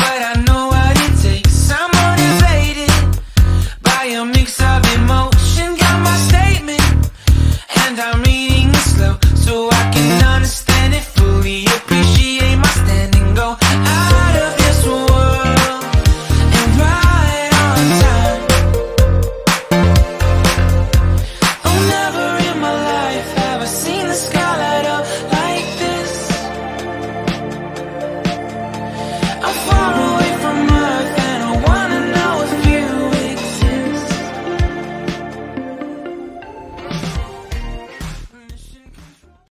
but I know what it takes. I'm motivated by a mix of emotion. Got my statement, and I'm reading